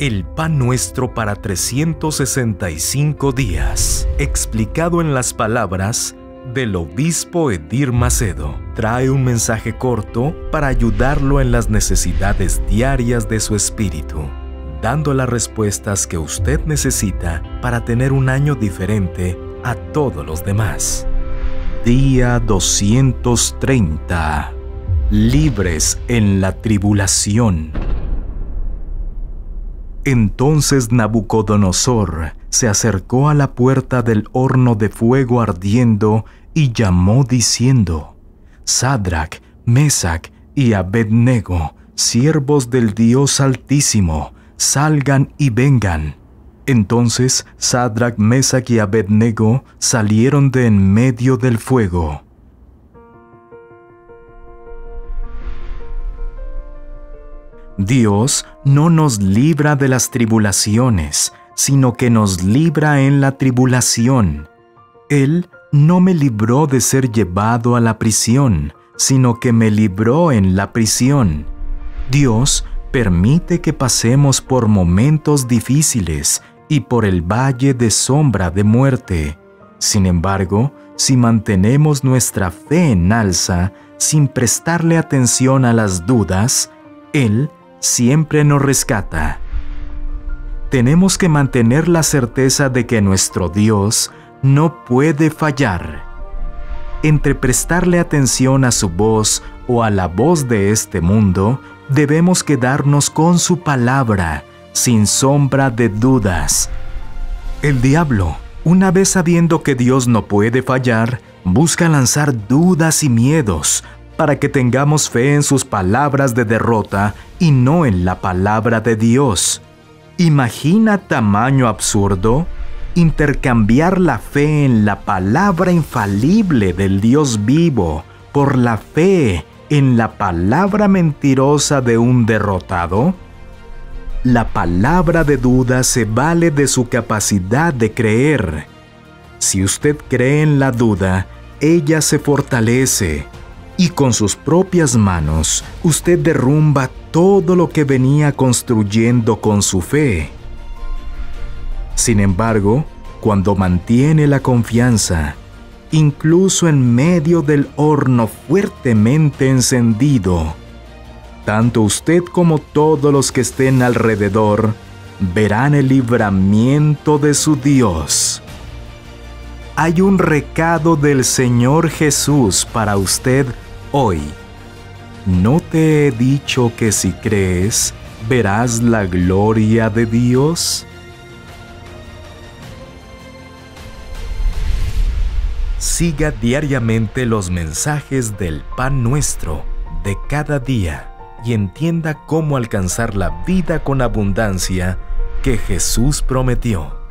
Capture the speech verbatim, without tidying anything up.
El pan nuestro para trescientos sesenta y cinco días, explicado en las palabras del obispo Edir Macedo, trae un mensaje corto para ayudarlo en las necesidades diarias de su espíritu, dando las respuestas que usted necesita para tener un año diferente a todos los demás. Día doscientos treinta. Libres en la tribulación. Entonces Nabucodonosor se acercó a la puerta del horno de fuego ardiendo y llamó diciendo: Sadrach, Mesach y Abed-nego, siervos del Dios Altísimo, salgan y vengan. Entonces Sadrach, Mesach y Abed-nego salieron de en medio del fuego. Dios no nos libra de las tribulaciones, sino que nos libra en la tribulación. Él no me libró de ser llevado a la prisión, sino que me libró en la prisión. Dios permite que pasemos por momentos difíciles y por el valle de sombra de muerte. Sin embargo, si mantenemos nuestra fe en alza, sin prestarle atención a las dudas, Él siempre nos rescata. Tenemos que mantener la certeza de que nuestro Dios no puede fallar. Entre prestarle atención a su voz o a la voz de este mundo, debemos quedarnos con su palabra, sin sombra de dudas. El diablo, una vez sabiendo que Dios no puede fallar, busca lanzar dudas y miedos, para que tengamos fe en sus palabras de derrota y no en la palabra de Dios. ¿Imagina tamaño absurdo? Intercambiar la fe en la palabra infalible del Dios vivo por la fe en la palabra mentirosa de un derrotado. La palabra de duda se vale de su capacidad de creer. Si usted cree en la duda, ella se fortalece. Y con sus propias manos, usted derrumba todo lo que venía construyendo con su fe. Sin embargo, cuando mantiene la confianza, incluso en medio del horno fuertemente encendido, tanto usted como todos los que estén alrededor verán el libramiento de su Dios. Hay un recado del Señor Jesús para usted hoy. ¿No te he dicho que si crees, verás la gloria de Dios? Siga diariamente los mensajes del Pan Nuestro de cada día y entienda cómo alcanzar la vida con abundancia que Jesús prometió.